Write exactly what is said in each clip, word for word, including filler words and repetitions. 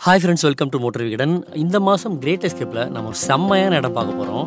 Hi friends, welcome to Motor Vikatan. இந்த மாசம் Great Escapeல நம்ம ஒரு செம்மையான இடம் பார்க்க போறோம்.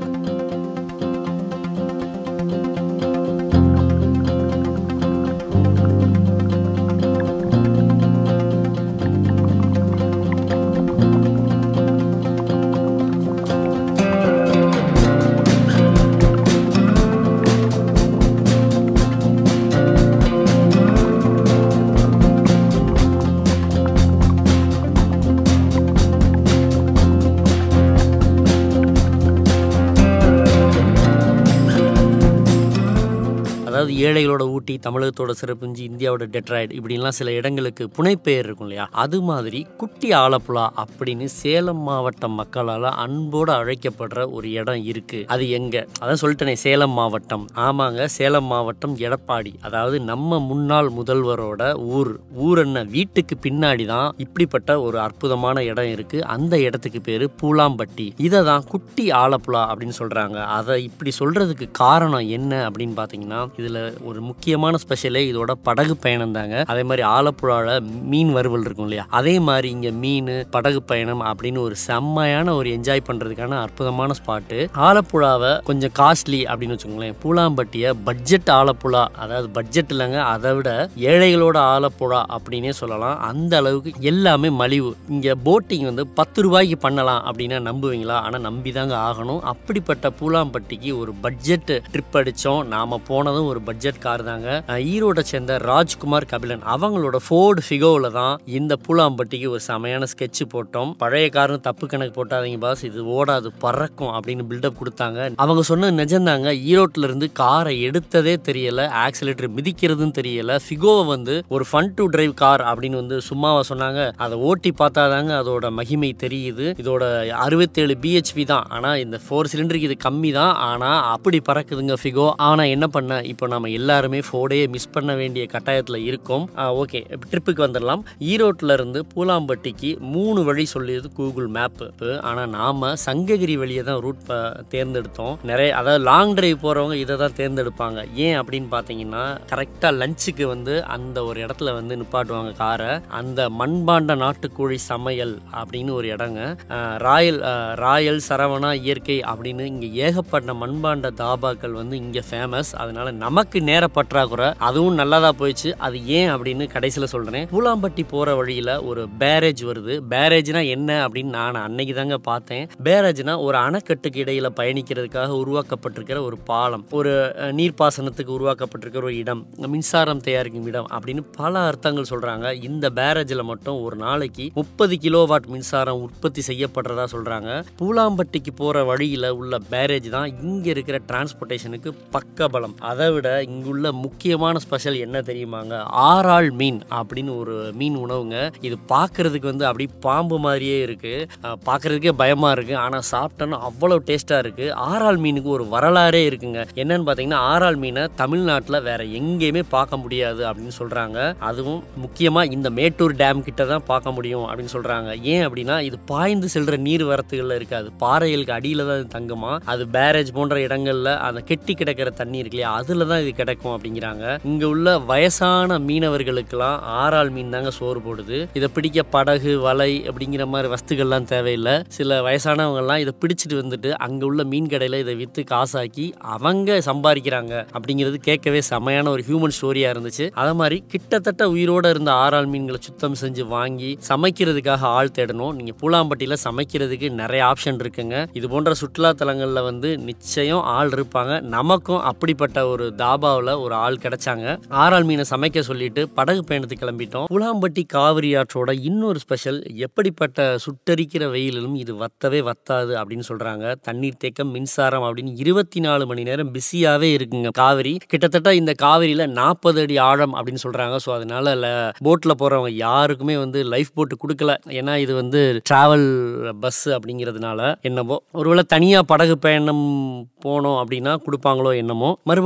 அதாவது ஏழைகளோட ஊட்டி, தமிழகத்தோட சிறப்புஞ்சி, இந்தியாவோட டெட்ராய்ட் இப்படின்லாம் சில இடங்களுக்கு புனைப்பெயர் இருக்கும் இல்லையா? அது மாதிரி குட்டி ஆலப்புழா அப்படின்னு சேலம் மாவட்டம் மக்களால் அன்போடு அழைக்கப்படுற ஒரு இடம் இருக்கு. அது எங்க? அதான் சொல்லிட்டேனே, சேலம் மாவட்டம். ஆமாங்க, சேலம் மாவட்டம் எடப்பாடி. அதாவது நம்ம முன்னாள் முதல்வரோட ஊர் ஊர் என்ன வீட்டுக்கு பின்னாடி தான் இப்படிப்பட்ட ஒரு அற்புதமான இடம் இருக்கு. அந்த இடத்துக்கு பேரு பூலாம்பட்டி. இதை தான் குட்டி ஆலப்புழா அப்படின்னு சொல்றாங்க. அதை இப்படி சொல்றதுக்கு காரணம் என்ன அப்படின்னு பாத்தீங்கன்னா, இதுல ஒரு முக்கியமான ஸ்பெஷலே இதோட படகு பயணம் தாங்க. அதே மாதிரி ஆலப்புழால மீன் வறுவல் இருக்கும் இல்லையா, அதே மாதிரி இங்க மீன் படகு பயணம் அப்படின்னு ஒரு செம்மையான ஒரு என்ஜாய் பண்றதுக்கான அற்புதமான ஸ்பாட்டு. ஆலப்புழாவை கொஞ்சம் காஸ்ட்லி அப்படின்னு வச்சுக்கோங்களேன். பூலாம்பட்டிய பட்ஜெட் ஆலப்புழா, அதாவது பட்ஜெட் இல்லைங்க, அதை விட ஏழைகளோட ஆலப்புழா அப்படின்னே சொல்லலாம். அந்த அளவுக்கு எல்லாமே மலிவு. இங்க போட்டிங் வந்து பத்து ரூபாய்க்கு பண்ணலாம் அப்படின்னா நம்புவீங்களா? ஆனா நம்பிதாங்க ஆகணும். அப்படிப்பட்ட பூலாம்பட்டிக்கு ஒரு பட்ஜெட் ட்ரிப் அடிச்சோம். நாம போனதும் ஒரு பட்ஜெட் கார் தாங்க. ஈரோட சேர்ந்த ராஜ்குமார் கபிலன் அவங்களோட ஃபோர்டு ஃபிகோவில் தான் இந்த பூலாம்பட்டிக்கு ஒரு செமையான ஸ்கெட்ச் போட்டோம். பழைய கார்னு தப்பு கணக்கு போட்டாதீங்க பாஸ், இது ஓடாது பறக்கும் அப்படின்னு பில்டப் கொடுத்தாங்க. அவங்க சொன்ன நிஜம்தாங்க. ஈரோட்டில இருந்து காரை எடுத்ததே தெரியல, ஆக்சிலேட்டர் மிதிக்கிறதுன்னு தெரியல. ஃபிகோவை வந்து ஒரு ஃபன் டு டிரைவ் கார் அப்படின்னு வந்து சும்மாவா சொன்னாங்க. அதை ஓட்டி பார்த்தாதாங்க அதோட மகிமை தெரியுது. இதோட அறுபத்தேழு பிஹெச்பி தான், ஆனா இந்த ஃபோர் சிலிண்டருக்கு இது கம்மி தான். ஆனா அப்படி பறக்குதுங்க ஃபிகோ. ஆனா என்ன பண்ண, இப்போ நம்ம எல்லாருமே ஃபோர்டையே மிஸ் பண்ண வேண்டிய கட்டாயத்தில் இருக்கோம். ஓகே, ட்ரிப்புக்கு வந்துடலாம். ஈரோட்டில் இருந்து பூலாம்பட்டிக்கு மூணு வழி சொல்லியது கூகுள் மேப்பு. ஆனால் நாம சங்ககிரி வழியை தான் ரூட் தேர்ந்தெடுத்தோம். நிறைய அதாவது லாங் டிரைவ் போகிறவங்க இதை தான் தேர்ந்தெடுப்பாங்க. ஏன் அப்படின்னு பார்த்தீங்கன்னா, கரெக்டாக லஞ்சுக்கு வந்து அந்த ஒரு இடத்துல வந்து நிப்பாட்டுவாங்க காரை. அந்த மண்பாண்ட நாட்டுக்கோழி சமையல் அப்படின்னு ஒரு இடங்க. ராயல் ராயல் சரவணா இயற்கை அப்படின்னு இங்கே ஏகப்பட்ட மண்பாண்ட தாபாக்கள் வந்து இங்கே ஃபேமஸ். அதனால நமக்கு நேர பற்றாக்குறை, அதுவும் நல்லதா போயிடுச்சு. அது ஏன் அப்படின்னு கடைசியில் சொல்றேன். பூலாம்பட்டி போற வழியில ஒரு பேரேஜ் வருது. பேரேஜ்னா என்ன அப்படின்னு நான் அன்னைக்கு தாங்க பார்த்தேன். பேரேஜ்னா ஒரு அணைக்கட்டுக்கு இடையில பயணிக்கிறதுக்காக உருவாக்கப்பட்டிருக்கிற ஒரு பாலம், ஒரு நீர்ப்பாசனத்துக்கு உருவாக்கப்பட்டிருக்கிற ஒரு இடம், மின்சாரம் தயாரிக்கும் இடம் அப்படின்னு பல அர்த்தங்கள் சொல்றாங்க. இந்த பேரேஜ்ல மட்டும் ஒரு நாளைக்கு முப்பது கிலோவாட் மின்சாரம் உற்பத்தி செய்யப்படுறதா சொல்றாங்க. பூலாம்பட்டிக்கு போற வழியில உள்ள பேரேஜ் தான் இங்க இருக்கிற டிரான்ஸ்போர்ட்டேஷனுக்கு பக்கபலம். அதை விட இங்குள்ள முக்கியமான ஸ்பெஷல் என்ன தெரியுமாங்க? ஆறாள் மீன் அப்படின்னு ஒரு மீன் உணவுங்க. இது பார்க்கறதுக்கு வந்து அப்படி பாம்பு மாதிரியே இருக்கு, பார்க்கறதுக்கே பயமா இருக்கு. ஆனா சாப்பிட்டோன்னா அவ்வளவு டேஸ்டா இருக்கு. ஆறாள் மீனுக்கு ஒரு வரலாறே இருக்குங்க. என்னன்னு பார்த்தீங்கன்னா, ஆறாள் மீனை தமிழ்நாட்டில் வேற எங்கேயுமே பார்க்க முடியாது அப்படின்னு சொல்றாங்க. அதுவும் முக்கியமா இந்த மேட்டூர் டேம் கிட்ட தான் பார்க்க முடியும் அப்படின்னு சொல்றாங்க. ஏன் அப்படின்னா, இது பாய்ந்து செல்ற நீர் வரத்துகள்ல இருக்காது, பாறைகளுக்கு அடியில தான் தங்குமா. அது பேரேஜ் போன்ற இடங்கள்ல அந்த கெட்டி கிடக்கிற தண்ணி இருக்கு இல்லையா, அதுல தான் இது கிடைக்கும் அப்படிங்கிறாங்க. இங்க உள்ள வயசான மீனவர்களுக்கெல்லாம் ஆறாள் மீன் தாங்க சோறு போடுது. இதை பிடிக்க படகு, வலை அப்படிங்கிற மாதிரி வஸ்துக்கள்லாம் தேவையில்லை. சில வயசானவங்க எல்லாம் இதை பிடிச்சிட்டு வந்துட்டு அங்க உள்ள மீன் கடையில இதை வித்து காசாக்கி அவங்க சம்பாதிக்கிறாங்க. அப்படிங்கிறது கேட்கவே செமையான ஒரு ஹியூமன் ஸ்டோரியா இருந்துச்சு. அதே மாதிரி கிட்டத்தட்ட உயிரோட இருந்த ஆறாள் மீன்களை சுத்தம் செஞ்சு வாங்கி சமைக்கிறதுக்காக ஆள் தேடணும். நீங்க பூலாம்பட்டியில சமைக்கிறதுக்கு நிறைய ஆப்ஷன் இருக்குங்க. இது போன்ற சுற்றுலா தலங்கள்ல வந்து நிச்சயம் ஆள் இருப்பாங்க. நமக்கும் அப்படிப்பட்ட ஒரு தாபாவில் ஒரு ஆள் கிடைச்சாங்க. ஆறாள் மீனை சமைக்க சொல்லிட்டு படகு பயணத்துக்கு கிளம்பிட்டோம். பூலாம்பட்டி காவிரி ஆற்றோட இன்னொரு ஸ்பெஷல், எப்படிப்பட்ட சுட்டரிக்கிற வெயிலும் இது வத்தவே வத்தாது அப்படின்னு சொல்றாங்க. தண்ணீர் தேக்கம், மின்சாரம் அப்படின்னு இருபத்தி நாலு மணி நேரம் பிஸியாவே இருக்குங்க காவிரி. கிட்டத்தட்ட இந்த காவிரியில நாற்பது அடி ஆழம் அப்படின்னு சொல்றாங்க. ஸோ அதனால போட்ல போறவங்க யாருக்குமே வந்து லைஃப் போட்டு கொடுக்கல. ஏன்னா இது வந்து டிராவல் பஸ் அப்படிங்கிறதுனால என்னவோ, ஒருவேளை தனியா படகு பயணம் போனோம் அப்படின்னா கொடுப்பாங்களோ என்னமோ. மறுபடியும் நம்ம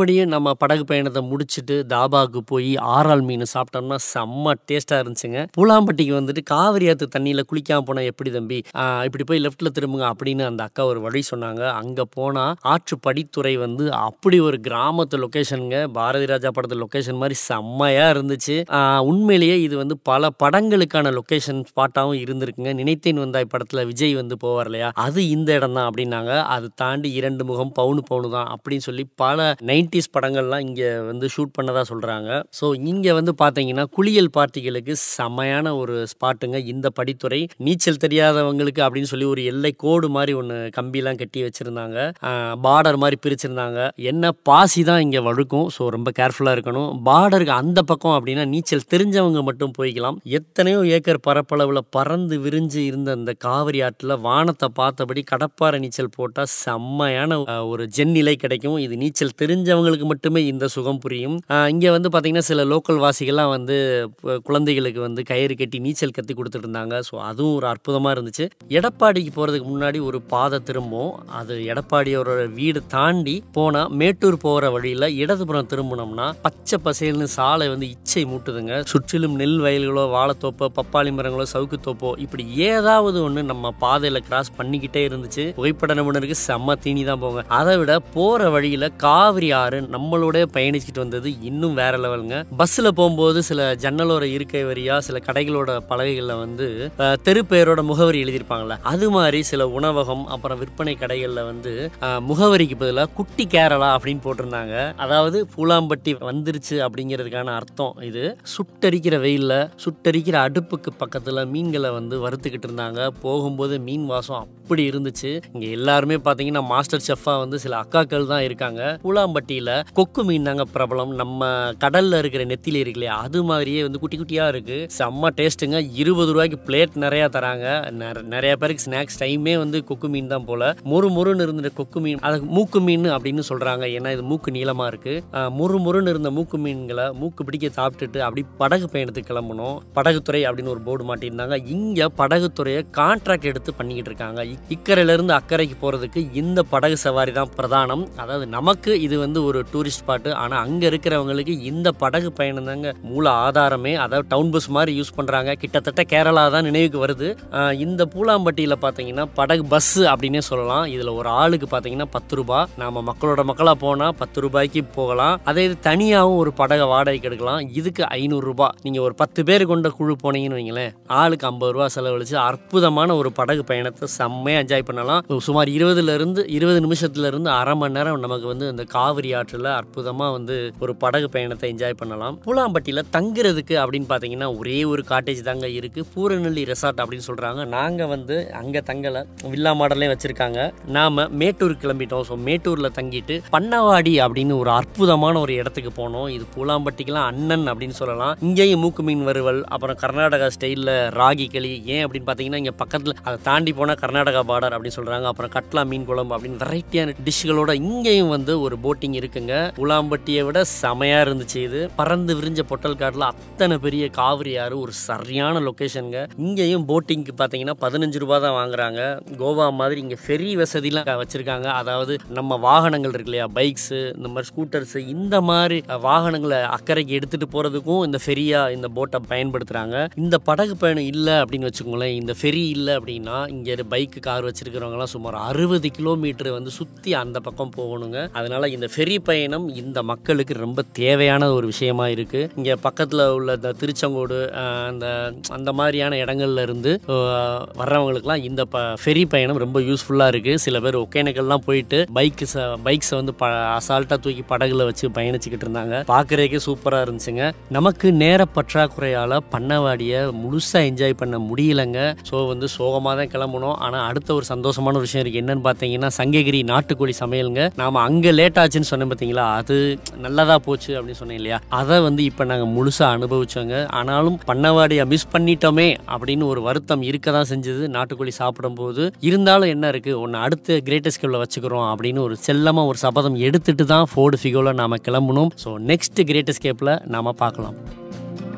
நம்ம படகு பயணத்தை முடிச்சுட்டு தாபாவுக்கு போய் ஆறால் மீன் சாப்பிட்டோம்னா செம்ம டேஸ்ட்டாக இருந்துச்சுங்க. பூலாம்பட்டிக்கு வந்துட்டு காவிரி ஆற்று தண்ணியில் குளிக்காமல் போனால் எப்படி தம்பி, இப்படி போய் லெஃப்ட்டில் திரும்புங்க அப்படின்னு அந்த அக்கா ஒரு வழி சொன்னாங்க. அங்கே போனால் ஆற்று படித்துறை வந்து அப்படி ஒரு கிராமத்து லொக்கேஷனுங்க. பாரதி ராஜா படத்து லொக்கேஷன் மாதிரி செம்மையாக இருந்துச்சு. உண்மையிலேயே இது வந்து பல படங்களுக்கான லொக்கேஷன் ஸ்பாட்டாகவும் இருந்திருக்குங்க. நினைத்தேன் வந்தாய் படத்தில் விஜய் வந்து போவார் இல்லையா, அது இந்த இடம் தான் அப்படின்னாங்க. அது தாண்டி இரண்டு முகம் பவுனு பவுனு தான் அப்படின்னு சொல்லி பல நைன்டிஸ் படங்கள்லாம் இங்கே வந்து ஷூட் பண்ணதா சொல்கிறாங்க. ஸோ இங்கே வந்து பார்த்தீங்கன்னா குளியல் பார்ட்டிகளுக்கு செமையான ஒரு ஸ்பாட்டுங்க இந்த படித்துறை. நீச்சல் தெரியாதவங்களுக்கு அப்படின்னு சொல்லி ஒரு எல்லை கோடு மாதிரி ஒன்று கம்பிலாம் கட்டி வச்சுருந்தாங்க, பார்டர் மாதிரி பிரிச்சிருந்தாங்க. என்ன பாசி தான் இங்கே வழுக்கும், ஸோ ரொம்ப கேர்ஃபுல்லாக இருக்கணும். பார்டருக்கு அந்த பக்கம் அப்படின்னா நீச்சல் தெரிஞ்சவங்க மட்டும் போய்க்கலாம். எத்தனையோ ஏக்கர் பரப்பளவில் பறந்து விரிஞ்சு இருந்த அந்த காவிரி ஆற்றில் வானத்தை பார்த்தபடி கடப்பாறை நீச்சல் போட்டால் செம்மையான ஒரு ஜென்னிலை கிடைக்கும். இது நீச்சல் தெரிஞ்சவங்களுக்கு மட்டுமே இந்த சுகம் புரியும். இங்கே வந்து பார்த்தீங்கன்னா சில லோக்கல் வாசிகள்லாம் வந்து குழந்தைகளுக்கு வந்து கயிறு கட்டி நீச்சல் கற்றி கொடுத்துட்டு இருந்தாங்க. ஸோ அதுவும் ஒரு அற்புதமாக இருந்துச்சு. எடப்பாடிக்கு போகிறதுக்கு முன்னாடி ஒரு பாதை திரும்பும், அது எடப்பாடியோட வீடு தாண்டி போனால் மேட்டூர் போகிற வழியில் இடதுபுறம் திரும்பினோம்னா பச்சை பசேல்னு சாலை வந்து இச்சை மூட்டுதுங்க. சுற்றிலும் நெல் வயல்களோ வாழைத்தோப்போ பப்பாளி மரங்களோ சவுக்கு தோப்போ இப்படி ஏதாவது ஒன்று நம்ம பாதையில் கிராஸ் பண்ணிக்கிட்டே இருந்துச்சு. புகைப்பட நிபுணருக்கு செம்ம தீனி தான் போங்க. அதை விட போகிற வழியில் காவிரி ஆறு நம்மளோட பயணிச்சுட்டு வந்தது இன்னும் வேற லெவலுங்க. பஸ்ஸில் போகும்போது சில ஜன்னலோர இருக்கை வரியா சில கடைகளோட பலகைகளில் வந்து தெரு பெயரோட முகவரி எழுதியிருப்பாங்கல்ல, அது மாதிரி சில உணவகம் அப்புறம் விற்பனை கடைகளில் வந்து முகவரிக்கு பதிலாக குட்டி கேரளா அப்படின்னு போட்டிருந்தாங்க. அதாவது பூலாம்பட்டி வந்துருச்சு அப்படிங்கிறதுக்கான அர்த்தம் இது. சுட்டரிக்கிற வெயிலில் சுட்டரிக்கிற அடுப்புக்கு பக்கத்தில் மீன்களை வந்து வறுத்துக்கிட்டு இருந்தாங்க. போகும்போது மீன் வாசம் அப்படி இருந்துச்சு. இங்கே எல்லாருமே பார்த்தீங்கன்னா மாஸ்டர் செஃப்பாக வந்து சில அக்காக்கள் தான் இருக்காங்க. பூலாம்பட்டியில் கொக்கு மீன் தாங்க பிரபலம். நம்ம கடலில் இருக்கிற நெத்திலி இருக்கு இல்லையா, அது மாதிரியே வந்து குட்டி குட்டியாக இருக்குது. செம்ம டேஸ்ட்டுங்க. இருபது ரூபாய்க்கு பிளேட் நிறையா தராங்க. நிறைய பேருக்கு ஸ்நாக்ஸ் டைமே வந்து கொக்கு மீன் தான் போல. முறு முறுன்னு இருந்த கொக்கு மீன் அது மூக்கு மீன் அப்படின்னு சொல்கிறாங்க. ஏன்னா இது மூக்கு நீளமாக இருக்குது. முறு முறுன்னு இருந்த மூக்கு மீன்களை மூக்கு பிடிக்க சாப்பிட்டுட்டு அப்படி படகு பயணத்துக்கு கிளம்பணும். படகுத்துறை அப்படின்னு ஒரு போர்டு மாட்டியிருந்தாங்க. இங்கே படகுத்துறையை கான்ட்ராக்ட் எடுத்து பண்ணிக்கிட்டு இருக்காங்க. இக்கரையிலேருந்து அக்கறைக்கு போகிறதுக்கு இந்த படகு சவாரி தான் பிரதானம். அதாவது நமக்கு இது வந்து ஒரு டூரிஸ்ட் ஸ்பாட்டு, ஆனால் அங்கே இருக்கிறவங்களுக்கு இந்த படகு பயணம் தாங்க மூல ஆதாரமே. அதாவது டவுன் பஸ் மாதிரி யூஸ் பண்ணுறாங்க. கிட்டத்தட்ட கேரளா தான் நினைவுக்கு வருது. இந்த பூலாம்பட்டியில் பார்த்தீங்கன்னா படகு பஸ் அப்படின்னே சொல்லலாம். இதில் ஒரு ஆளுக்கு பார்த்தீங்கன்னா பத்து ரூபாய். நாம் மக்களோட மக்களாக போனால் பத்து ரூபாய்க்கு போகலாம். அதே இது தனியாகவும் ஒரு படகை வாடகைக்கு எடுக்கலாம். இதுக்கு ஐநூறு ரூபாய். நீங்கள் ஒரு பத்து பேர் கொண்ட குழு போனீங்கன்னு வைங்களேன், ஆளுக்கு ஐம்பது ரூபா செலவழிச்சு அற்புதமான ஒரு படகு பயணத்தை செம்மையாக என்ஜாய் பண்ணலாம். சுமார் இருபதுல இருந்து இருபது நிமிஷத்துல இருந்து அரை மணி நேரம் நமக்கு வந்து இந்த காவிரி ஆற்றில் அற்புதமாக வந்து ஒரு படகு பயணத்தை என்ஜாய் பண்ணலாம். பூலாம்பட்டியில் தங்குறதுக்கு அப்படின்னு பார்த்தீங்கன்னா ஒரே ஒரு காட்டேஜ் தாங்க இருக்குது. பூரநெல்லி ரெசார்ட் அப்படின்னு சொல்கிறாங்க. நாங்கள் வந்து அங்கே தங்கலை, வில்லா மாடலே வச்சுருக்காங்க. நாம் மேட்டூர் கிளம்பிட்டோம். ஸோ மேட்டூரில் தங்கிட்டு பண்ணவாடி அப்படின்னு ஒரு அற்புதமான ஒரு இடத்துக்கு போனோம். இது பூலாம்பட்டிக்கெலாம் அண்ணன் அப்படின்னு சொல்லலாம். இங்கேயும் மூக்கு மீன் வறுவல், அப்புறம் கர்நாடகா ஸ்டைலில் ராகி களி. ஏன் அப்படின்னு பார்த்தீங்கன்னா இங்கே பக்கத்தில் அதை தாண்டி போனால் கர்நாடகா பார்டர் அப்படின்னு சொல்கிறாங்க. அப்புறம் கட்லா மீன் குழம்பு அப்படின்னு வெரைட்டியான டிஷ்களோட இங்கேயும் வந்து ஒரு போட்டிங் இருக்குங்க. பூலாம்பட்டியை விட செமையாக இருந்துச்சு. இது பறந்து விரிஞ்ச பொட்டல் காட்டில் அத்தனை பெரிய காவிரி ஆறு ஒரு சரியான லொக்கேஷனுங்க. இங்கேயும் போட்டிங்க்கு பார்த்தீங்கன்னா பதினஞ்சு ரூபா தான் வாங்குறாங்க. கோவா மாதிரி இங்கே ஃபெரி வசதிலாம் வச்சுருக்காங்க. அதாவது நம்ம வாகனங்கள் இருக்கு இல்லையா, பைக்ஸு இந்த மாதிரி ஸ்கூட்டர்ஸு, இந்த மாதிரி வாகனங்களை அக்கறைக்கு எடுத்துகிட்டு போகிறதுக்கும் இந்த ஃபெரியாக இந்த போட்டை பயன்படுத்துகிறாங்க. இந்த படகு பயணம் இல்லை அப்படின்னு வச்சுக்கோங்களேன், இந்த ஃபெரி இல்லை அப்படின்னா இங்கே பைக்கு கார் வச்சிருக்கிறவங்கலாம் சுமார் அறுபது கிலோமீட்டர் வந்து சுற்றி அந்த பக்கம் போகணுங்க. அதனால இந்த ஃபெரி பயணம் இந்த மக்களுக்கு ரொம்ப தேவையான ஒரு விஷயமா இருக்கு. இங்கே பக்கத்தில் உள்ள இந்த திருச்செங்கோடு அந்த அந்த மாதிரியான இடங்கள்ல இருந்து வர்றவங்களுக்குலாம் இந்த ஃபெரி பயணம் ரொம்ப யூஸ்ஃபுல்லாக இருக்கு. சில பேர் ஒகேனக்கல்லாம் போயிட்டு பைக்கு பைக்ஸை வந்து அசால்ட்டாக தூக்கி படகுல வச்சு பயணிச்சுக்கிட்டு இருந்தாங்க. பார்க்குறதுக்கே சூப்பராக இருந்துச்சுங்க. நமக்கு நேர பற்றாக்குறையால் பண்ணவாடியை முழுசாக என்ஜாய் பண்ண முடியலைங்க. ஸோ வந்து சோகமாக தான் கிளம்பணும். ஆனால் அடுத்த ஒரு சந்தோஷமான விஷயம் இருக்குது. என்னன்னு பார்த்தீங்கன்னா சங்ககிரி நாட்டுக்கோழி சமையலுங்க. நாம் அங்கே லேட் ஆச்சுன்னு சொன்னேன் பார்த்தீங்களா, அது நல்லதாக போச்சு அப்படின்னு சொன்னேன் இல்லையா, அதை வந்து இப்போ நாங்கள் முழுசாக அனுபவிச்சோங்க. ஆனாலும் பண்ணவாடியை மிஸ் பண்ணிட்டோமே அப்படின்னு ஒரு வருத்தம் இருக்க தான் செஞ்சது நாட்டுக்கோழி சாப்பிடும்போது. இருந்தாலும் என்ன இருக்குது, ஒன்று அடுத்த கிரேட்டஸ்ட் கேப்பில் வச்சுக்கிறோம் அப்படின்னு ஒரு செல்லமாக ஒரு சபதம் எடுத்துட்டு தான் ஃபோர்டு ஃபிகோவில் நாம் கிளம்பணும். ஸோ நெக்ஸ்ட் கிரேட்டஸ்ட் கேப்பில் நாம் பார்க்கலாம்.